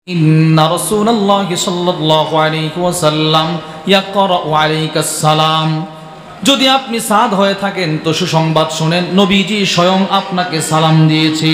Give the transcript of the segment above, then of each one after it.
ইন্না রাসূলুল্লাহি সাল্লাল্লাহু আলাইহি ওয়াসাল্লাম ইয়াকরাউ আলাইকাস সালাম। যদি আপনি সাদ হয়ে থাকেন তো সুসংবাদ শুনেন, নবীজি স্বয়ং আপনাকে সালাম দিয়েছে।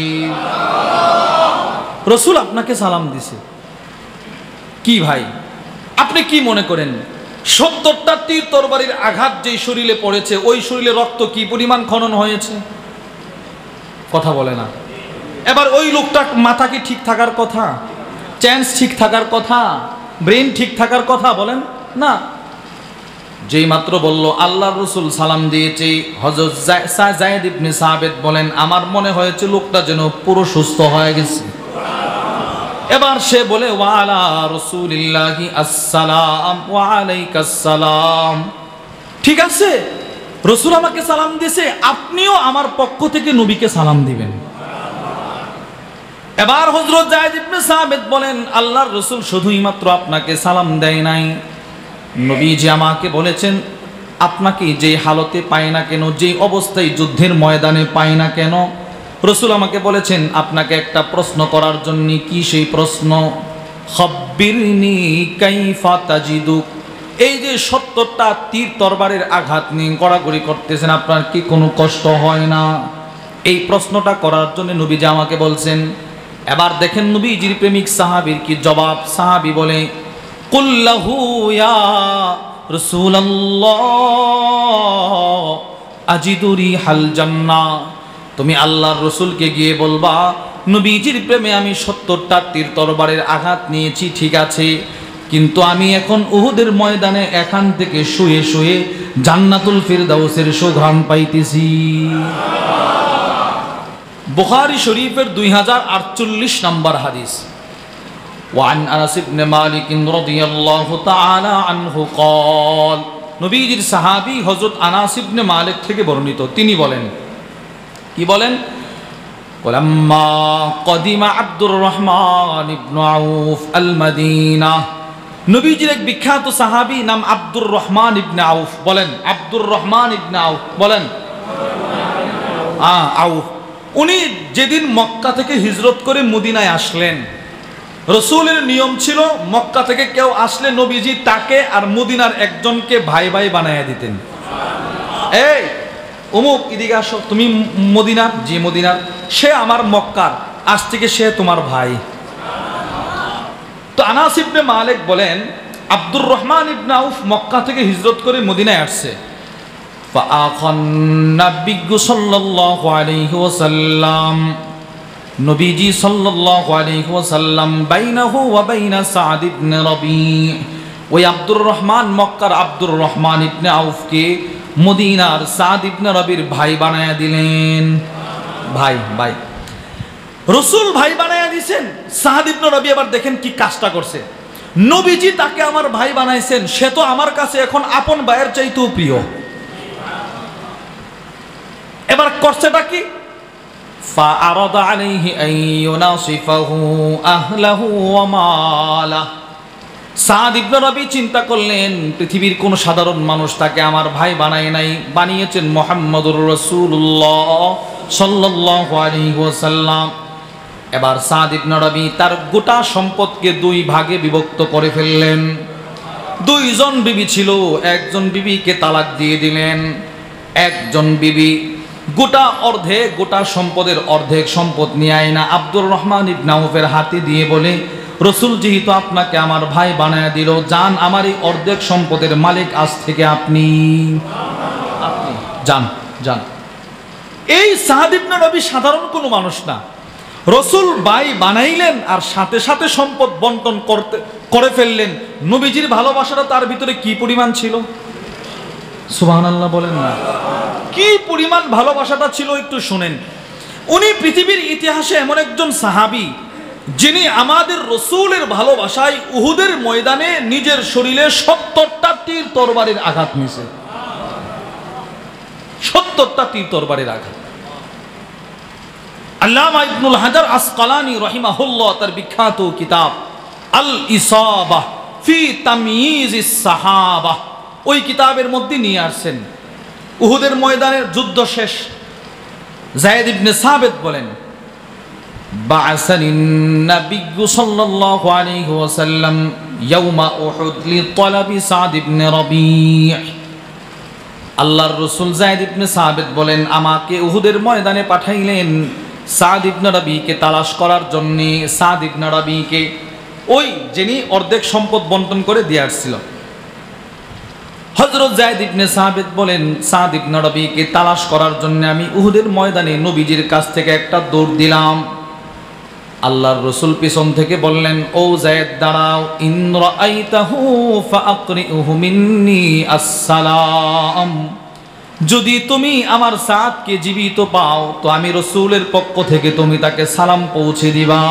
রাসূল আপনাকে সালাম দিয়েছে। কি ভাই, আপনি কি মনে করেন ৭০টা তীর তরবারির আঘাত যেই শরীরে পড়েছে, ওই শরীরে রক্ত কি পরিমাণ খনন হয়েছে? কথা বলে না। এবার ওই লোকটার মাথা কি ঠিক থাকার কথা? চেঞ্জ ঠিক থাকার কথা? ব্রেন ঠিক থাকার কথা? বলেন না। যেই মাত্র বলল আল্লাহর রাসূল সালাম দিয়েছে, হযরত যায়েদ ইবনে সাবিত বলেন, আমার মনে হয়েছে লোকটা যেন পুরো সুস্থ হয়ে গেছে। এবার সে বলে, ওয়া আলা রাসূলিল্লাহি আসসালাম ওয়া আলাইকাস সালাম। ঠিক আছে, রাসূল আমাকে সালাম দিয়েছে, আপনিও আমার পক্ষ থেকে নবীকে সালাম দিবেন। এবার হযরত যায়েদ ইবনে সাবিত বলেন, আল্লাহর রাসূল শুধুই মাত্র আপনাকে সালাম দেয় নাই, নবীজি আমাকে বলেছেন আপনাকে যে হালতে পায় না কেন, যে অবস্থায় যুদ্ধের ময়দানে পায় না কেন, রাসূল আমাকে বলেছেন আপনাকে একটা প্রশ্ন করার জন্য। কি সেই প্রশ্ন? খাব্বিরনি কাইফা তাজিদুক। এই যে ৭০টা তীর তরবারের আঘাত নিয়ে গড়াগড়ি করতেছেন, আপনার কি কোনো কষ্ট হয় না? এই প্রশ্নটা করার জন্য নবীজি আমাকে বলছেন। এবার দেখেন নবীজির প্রেমিক সাহাবীর কি জবাব। সাহাবী বলে, কুল্লাহু ইয়া রাসূলুল্লাহ আজিদু রিহাল জান্নাহ। তুমি আল্লাহর রাসূলকে গিয়ে বলবা, নবীজির প্রেমে আমি ৭০টা তীর তরবারের আঘাত নিয়েছি, ঠিক আছে, কিন্তু আমি এখন উহুদের ময়দানে এখান থেকে শুয়ে শুয়ে জান্নাতুল ফিরদাউসের সুঘ্রাণ পাইতেছি। বুখারী শরীফের 2048 নম্বর হাদিস। ওয়ান আনাস ইবনে মালিক রাদিয়াল্লাহু তাআলা আনহু قال, নবীজির সাহাবী হযরত আনাস ইবনে মালিক থেকে বর্ণিত, তিনি বলেন, কি বলেন? ওয়ালাম্মা কদিমা আব্দুর রহমান ইবনে আউফ আল মদিনা। নবীজির এক বিখ্যাত সাহাবী নাম আব্দুর রহমান ইবনে আউফ। বলেন আব্দুর রহমান ইবনে আউফ। বলেন আউফ। উনি যেদিন মক্কা থেকে হিজরত করে মদিনায় আসলেন, রাসূলের নিয়ম ছিল মক্কা থেকে কেউ আসলে নবীজি তাকে আর মদিনার একজনকে ভাই ভাই বানায়া দিতেন। এই অমুক এদিকে আসো, তুমি মদিনার? যে মদিনার। সে আমার মক্কার, আজ থেকে সে তোমার ভাই। তো আনাস ইবনে মালিক বলেন, আব্দুর রহমান ইবনে আউফ মক্কা থেকে হিজরত করে মদিনায় আসছে। ফাআখান নবী সাল্লাল্লাহু আলাইহি ওয়াসাল্লাম, নবীজি সাল্লাল্লাহু আলাইহি ওয়াসাল্লাম বাইনাহু ওয়া বাইনা সাদ ইবনে রবি। ওই আব্দুর রহমান, মক্কার আব্দুর রহমান ইবনে আউফকে মদিনার সাদ ইবনে রবির ভাই বানায়া দিলেন। ভাই ভাই রাসূল ভাই বানায়া দিয়েছেন। সাদ ইবনে রবি এবার দেখেন কি কাজটা করছে। নবীজি তাকে আমার ভাই বানাইছেন, সে তো আমার কাছে এখন আপন ভাইয়ের চাইতেও প্রিয়। এবার করছেটা কি? فعرض عليه أن يناصفه أهله وماله। সাদ ইবনে রবি চিন্তা করলেন, পৃথিবীর কোন সাধারণ মানুষ তাকে আমার ভাই বানায় নাই, বানিয়েছেন মুহাম্মদুর রাসূলুল্লাহ সাল্লাল্লাহু আলাইহি ওয়াসাল্লাম। এবার সাদ ইবনে রবি তার গোটা সম্পদকে দুই ভাগে বিভক্ত করে ফেললেন। দুইজন বিবি ছিল, একজন বিবিকে তালাক দিয়ে দিলেন। একজন বিবি গোটা সম্পদের অর্ধেক সম্পদ নিয়ে আয়না আব্দুর রহমান ইবনে আউফের হাতে দিয়ে বলে, রাসূল যেহেতু আপনাকে আমার ভাই বানায়া দিল, যান, আমার এই অর্ধেক সম্পদের মালিক আজ থেকে আপনি যান যান। এই সাদ ইবনে রবি সাধারণ কোনো মানুষ না, রাসূল ভাই বানাইলেন আর সাথে সাথে সম্পদ বন্টন করে ফেললেন। নবীজির ভালোবাসাটা তার ভিতরে কি পরিমাণ ছিল? সুবহানাল্লাহ বলেন না। কি পরিমাণ ভালোবাসাটা ছিল একটু শুনেন। উনি পৃথিবীর ইতিহাসে এমন একজন সাহাবী যিনি আমাদের রাসূলের ভালোবাসায় উহুদের ময়দানে নিজের শরীরে ৭০টা তীর তরবারির আঘাত নিয়েছে। ৭০টা তীর তরবারির আঘাত। আল্লামা ইবনুল হাজার আসকালানী রাহিমাহুল্লাহ তার বিখ্যাত কিতাব আল ইসাবাহ ফি তাময়িজিস সাহাবাহ, ওই কিতাবের মধ্যে নিয়ে আসছেন উহুদের ময়দানের যুদ্ধ শেষ। যায়েদ ইবনে সাবিত বলেন, বা'আসানিন নাবিয়্যু সাল্লাল্লাহু আলাইহি ওয়াসাল্লাম ইয়াওমা উহুদ লিতলাবি সাদ ইবনে রবি'। আল্লাহর রাসূল যায়েদ ইবনে সাবিত বলেন, আমাকে উহুদের ময়দানে পাঠাইলেন সাদ ইবনে রবিকে তালাশ করার জন্য। সাদ ইবনে রবিকে, ওই যিনি অর্ধেক সম্পদ বন্টন করে দিয়ে আসছিল। হযরত যায়েদ ইবনে সাবিত বলেন, সাদ ইবনে রবিকে তালাশ করার জন্য আমি উহুদের ময়দানে নবীজির কাছ থেকে একটা দৌড় দিলাম। আল্লাহর রাসূল পিছন থেকে বললেন, ও যায়েদ দাঁড়াও, ইন রাআইতাহু ফাআকরিহু মিন্নি আসসালাম। যদি তুমি আমার সাদকে জীবিত পাও তো আমি রাসূলের পক্ষ থেকে তুমি তাকে সালাম পৌঁছে দিবা।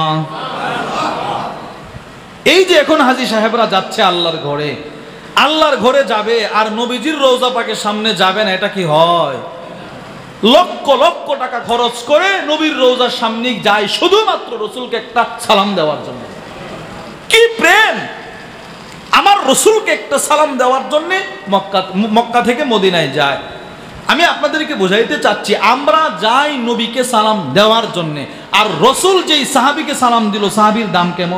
এই যে এখন হাজী সাহেবরা যাচ্ছে আল্লাহর ঘরে, আল্লাহর ঘরে যাবে আর নবীজির রওজা পাকের সামনে যাবে না, এটা কি হয়? লক্ষ লক্ষ টাকা খরচ করে নবীর রওজার সামনে যায় শুধুমাত্র রাসূলকে একটা সালাম দেওয়ার জন্য। কি প্রেম! আমার রাসূলকে একটা সালাম দেওয়ার জন্য মক্কা থেকে মদিনায় যায়। আমি আপনাদেরকে বোঝাইতে চাচ্ছি, আমরা যাই নবীকে সালাম দেওয়ার জন্য, আর রাসূল যেই সাহাবীকে সালাম দিল, সাহাবীর দাম কেমন,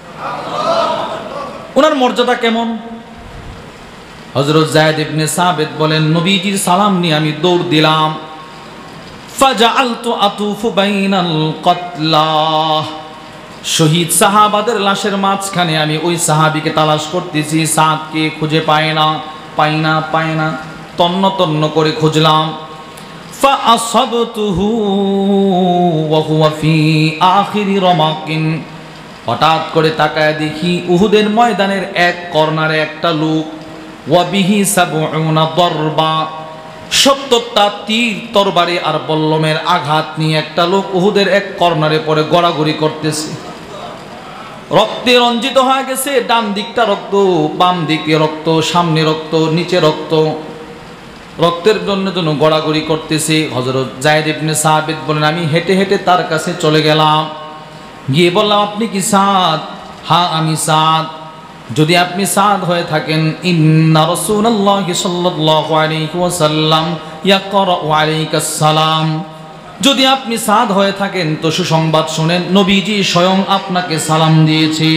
ওনার মর্যাদা কেমন। হযরত যায়েদ ইবনে সাবিত বলেন, নবীজির সালাম নিয়ে আমি দৌড় দিলাম। ফাজআলতু আতুফু বাইনাল কতলা, শহীদ সাহাবাদের লাশের মাঝখানে আমি ওই সাহাবীকে তালাশ করতেছি, সাদকে খুঁজে পাই না, তন্ন তন্ন করে খুঁজলাম। ফাআসাবতুহু ওয়া হুয়া ফি আখিরি রমাকিন, হঠাৎ করে তাকায় দেখি উহুদের ময়দানের এক কর্নারে একটা লোক, ওয়া বিহি সাবউনা দরবা, ৭০টা তীর তরবারি আর বল্লমের আঘাত নিয়ে একটা লোক উহুদের এক কর্নারে পড়ে গড়াগড়ি করতেছে। রক্তে রঞ্জিত হয়ে গেছে, ডান দিকটা রক্ত, বাম দিকে রক্ত, সামনে রক্ত, নিচে রক্ত, রক্তের জন্য গড়াগড়ি করতেছে। হযরত যায়েদ ইবনে সাবিত বলেন, আমি হেঁটে হেঁটে তার কাছে চলে গেলাম, গিয়ে বললাম, আপনি কি সাদ? হ্যাঁ আমি সাদ। যদি আপনি সাদ হয়ে থাকেন, ইন্না রাসূলুল্লাহি সাল্লাল্লাহু আলাইহি ওয়াসাল্লাম ইয়াকরাউ আলাইকাস সালাম, যদি আপনি সাদ হয়ে থাকেন তো সুসংবাদ শুনেন, নবীজি স্বয়ং আপনাকে সালাম দিয়েছে।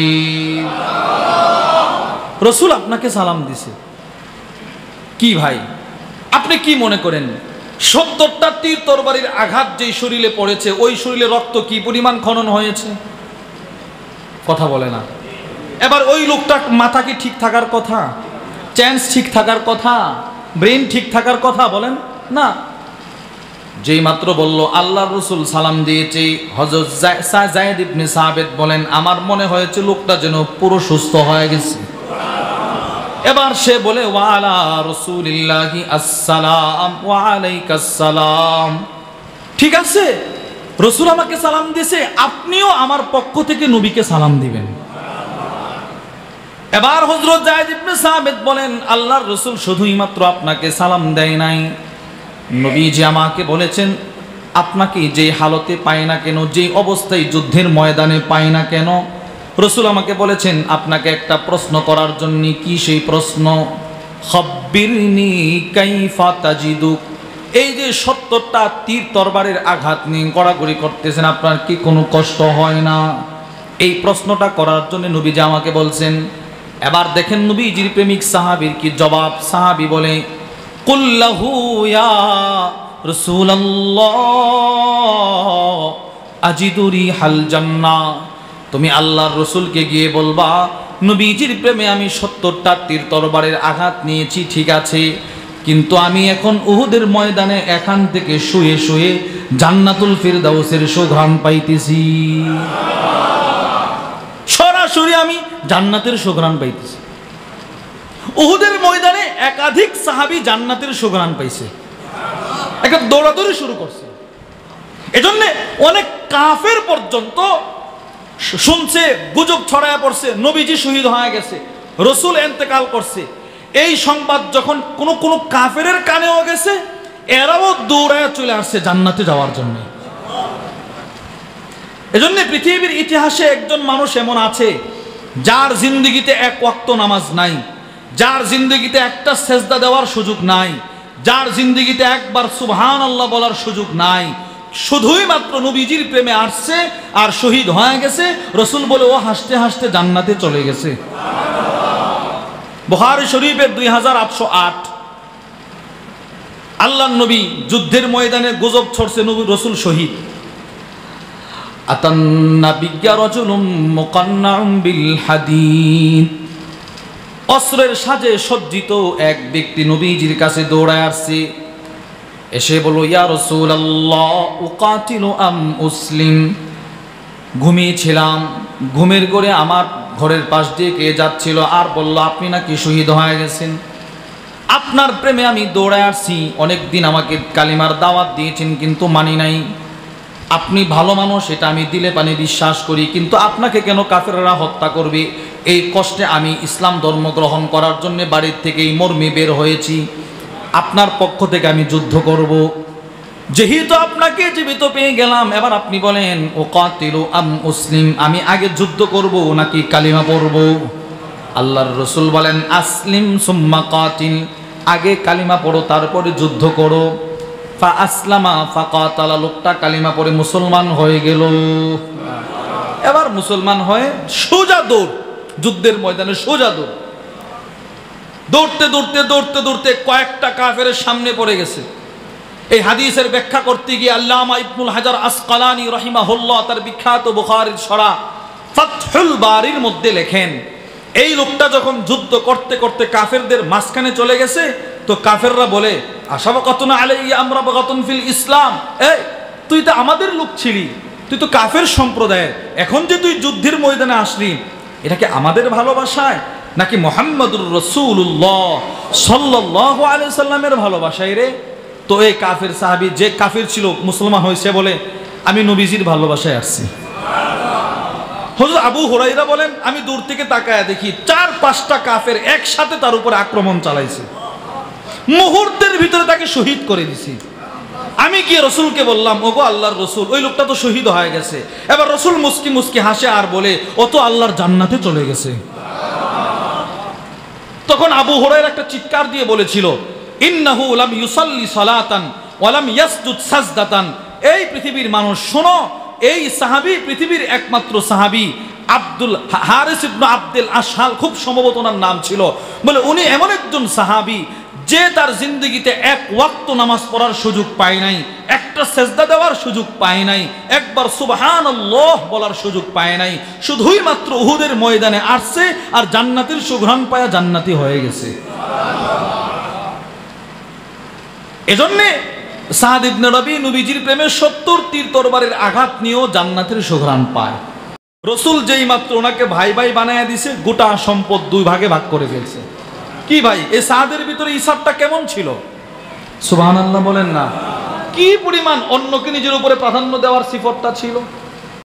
রাসূল আপনাকে সালাম দিয়েছে। কি ভাই, আপনি কি মনে করেন ৭০টা তীর তরবারির আঘাত যেই শরীরে পড়েছে, ওই শরীরে রক্ত কি পরিমাণ খনন হয়েছে? কথা বলে না। এবার ওই লোকটার মাথা কি ঠিক থাকার কথা, চেঞ্জ ঠিক থাকার কথা, ব্রেন ঠিক থাকার কথা? বলেন না। যেই মাত্র বলল আল্লাহর রাসূল সালাম দিয়েছে, হযরত যায়েদ ইবনে সাবিত বলেন, আমার মনে হয়েছে লোকটা যেন পুরো সুস্থ হয়ে গেছে। এবার সে বলে, ওয়া আলা রাসূলিল্লাহি আসসালাম ওয়া আলাইকাস সালাম। ঠিক আছে, রাসূল আমাকে সালাম দিয়েছে, আপনিও আমার পক্ষ থেকে নবীকে সালাম দিবেন। এবার হযরত যায়েদ ইবনে সাবিত বলেন, আল্লাহর রাসূল শুধুই মাত্র আপনাকে সালাম দেয় নাই, নবীজি আমাকে বলেছেন আপনাকে যে হালতে পায় না কেন, যে অবস্থায় যুদ্ধের ময়দানে পায় না কেন, রাসূল আমাকে বলেছেন আপনাকে একটা প্রশ্ন করার জন্য। কি সেই প্রশ্ন? খাব্বিরনি কাইফা তাজিদুক, এই যে ৭০টা তীর তরবারের আঘাত নিয়ে গড়াগড়ি করতেছেন, আপনার কি কোনো কষ্ট হয় না? এই প্রশ্নটা করার জন্য নবীজি আমাকে বলছেন। এবার দেখেন নবীজির প্রেমিক সাহাবীর কি জবাব। সাহাবী বলে, কুল্লাহু ইয়া রাসূলুল্লাহ আজিদু রিহাল জান্নাহ, তুমি আল্লাহর রাসূলকে গিয়ে বলবা, নবীজির প্রেমে আমি ৭০টা তীর তরবারের আঘাত নিয়েছি, ঠিক আছে, কিন্তু আমি এখন উহুদের ময়দানে এখান থেকে শুয়ে শুয়ে জান্নাতুল ফিরদাউসের সুঘ্রাণ পাইতেছি। সরাসরি আমি জান্নাতের সুঘ্রাণ পাইতেছি। উহুদের ময়দানে একাধিক সাহাবী জান্নাতের সুঘ্রাণ পাইছে, একটা দৌড়াদৌড়ি শুরু করছে। এজন্য অনেক কাফের পর্যন্ত শুনছে, গুজব ছড়ায় পড়ছে, নবীজি শহীদ হয়ে গেছে, রাসূল ইন্তেকাল করছে। এই সংবাদ যখন কোনো কাফেরের কানেও গেছে, এরাও দৌড়ায় চলে আসছে জান্নাতে যাওয়ার জন্য। এজন্য পৃথিবীর ইতিহাসে একজন মানুষ এমন আছে যার জিন্দেগিতে এক ওয়াক্ত নামাজ নাই, যার জিন্দেগিতে একটা সেজদা দেওয়ার সুযোগ নাই, যার জিন্দেগিতে একবার সুবহানাল্লাহ বলার সুযোগ নাই, শুধুই মাত্র নবীজির প্রেমে আসছে আর শহীদ হয়ে গেছে। রসুল বলে ও হাসতে হাসতে জান্নাতে চলে গেছে। বুখারী শরীফের 2808, আল্লাহর নবী যুদ্ধের ময়দানে গুজব ছড়ছে নবী রসুল শহীদ। আতান নাবিয়্যা রাজুলুম মুকান্নাউম বিল হাদীদ, অস্ত্রের সাজে সজ্জিত এক ব্যক্তি নবীজির কাছে দৌড়ায় আসছে। এসে বলল, ইয়া রাসূলুল্লাহ উকাতিলু আম উসলিম। ঘুমিয়েছিলাম, ঘুমের ঘরে আমার ঘরের পাশ দিয়ে কে যাচ্ছিল আর বলল, আপনি নাকি শহীদ হয়ে গেছেন, আপনার প্রেমে আমি দৌড়ায় আসছি। অনেকদিন আমাকে কালিমার দাওয়াত দিয়েছেন কিন্তু মানি নাই। আপনি ভালো মানুষ এটা আমি দিলে পানি বিশ্বাস করি, কিন্তু আপনাকে কেন কাফেররা হত্যা করবে এই কষ্টে আমি ইসলাম ধর্ম গ্রহণ করার জন্য বাড়ির থেকে এই মর্মে বের হয়েছি। আপনার পক্ষ থেকে আমি যুদ্ধ করব। যেহেতু আপনাকে জীবিত পেয়ে গেলাম, এবার আপনি বলেন উকাতিলু আম উসলিম, আমি আগে যুদ্ধ করব নাকি কালিমা পড়ব? আল্লাহর রাসূল বলেন আসলিম সুম্মা কাতিল, আগে কালিমা পড়ো তারপরে যুদ্ধ করো। ফা আসলামা ফাকাতালা, লোকটা কালিমা পড়ে মুসলমান হয়ে গেল। এবার মুসলমান হয়ে সোজা দৌড়, যুদ্ধের ময়দানে সোজা দৌড়। দৌড়তে দৌড়তে দৌড়তে দৌড়তে কয়েকটা কাফেরের সামনে পড়ে গেছে। এই হাদিসের ব্যাখ্যা করতে গিয়ে আল্লামা ইবনুল হাজার আসকালানী রাহিমাহুল্লাহ তার বিখ্যাত বুখারীর সরা ফাতহুল বারীর মধ্যে লেখেন, এই লোকটা যখন যুদ্ধ করতে করতে কাফেরদের মাঝখানে চলে গেছে, তো কাফেররা বলে আশাবাকাতুনা আলাইয়া আমরাবাকাতুন ফিল ইসলাম, এই তুই তো আমাদের লোক ছিলি, তুই তো কাফের সম্প্রদায়ের, এখন যে তুই যুদ্ধের ময়দানে আসলি, এটা কি আমাদের ভালোবাসায় নাকি মুহাম্মদুর রাসূলুল্লাহ সাল্লাল্লাহু আলাইহি সাল্লামের ভালোবাসায় রে? তো এই কাফের সাহাবী যে কাফের ছিল মুসলমান হয়েছে বলে আমি নবীজির ভালোবাসায় আসছি। হযরত আবু হুরায়রা বলেন, আমি দূর থেকে তাকায়া দেখি 4-5টা কাফের একসাথে তার উপরে আক্রমণ চালাইছে, মুহূর্তের ভিতরে তাকে শহীদ করে দিছি। আমি গিয়ে রসুলকে বললাম, ওগো আল্লাহর রসুল, ওই লোকটা তো শহীদ হয়ে গেছে। এবার রসুল মুস্কি মুস্কি হাসে আর বলে, ও তো আল্লাহর জান্নাতে চলে গেছে। তখন আবু হুরায়রা একটা চিৎকার দিয়ে বলেছিল, ইন্নাহু লাম ইউসাল্লি সালাতান ওয়া লাম ইয়াসজুদ সাজদাতান। এই পৃথিবীর মানুষ শোনো, এই সাহাবী পৃথিবীর একমাত্র সাহাবী আব্দুল হারিস ইবনে আব্দুল আশহাল, খুব সম্ভবত ওনার নাম ছিল। বলে উনি এমন একজন সাহাবী যে তার জিন্দগিতে এক ওয়াক্ত নামাজ পড়ার সুযোগ পায় নাই, একটা সেজদা দেওয়ার সুযোগ পায় নাই, একবার সুবহানাল্লাহ বলার সুযোগ পায় নাই, শুধুই মাত্র উহুদের ময়দানে আসছে আর জান্নাতের সুঘ্রাণ পায়া জান্নাতি হয়ে গেছে। এজন্যে সাদ ইবনে রবি নবীজির প্রেমে 70 তীর তরবারের আঘাত নিয়েও জান্নাতের সুঘ্রাণ পায়। রসুল যেই মাত্র ওনাকে ভাই ভাই বানায়া দিছে, গোটা সম্পদ 2 ভাগে ভাগ করে ফেলছে। কি ভাই, এই সাদের ভিতরে হিসাবটা কেমন ছিল? সুবহানাল্লাহ বলেন না? কি পরিমাণ অন্যকে নিজের উপরে প্রাধান্য দেওয়ার সিফতটা ছিল।